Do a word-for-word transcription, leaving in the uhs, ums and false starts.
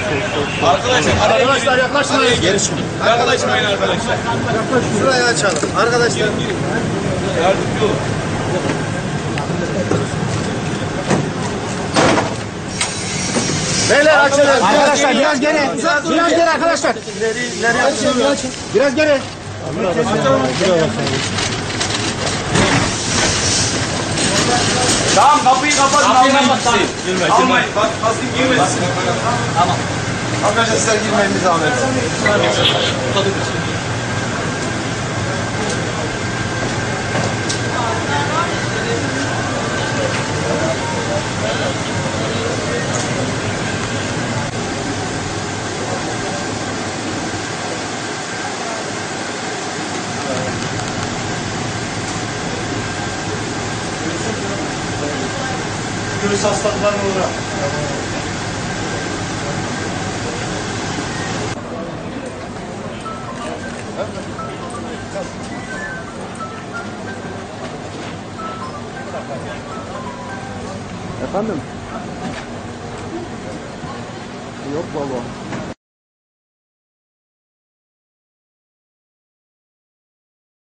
Arkadaşlar, arkadaşlar yaklaşmayın. Geri çıkın. Yaklaşmayın arkadaşlar. Şurayı açalım. Arkadaşlar. Yardımcı olun. Beyler açalım. Arkadaşlar biraz geri. Biraz geri arkadaşlar. İleri, ileri açın. Biraz geri. Tamam, kapıyı kapatın. Kapıyı kapatın. Girme, almayın. Bak, kaskı girmesin. Tamam. Arkadaşlar sizler girmeyin bir zahmet. Göğüs hastalıklarına uğra. Efendim? Yok baba.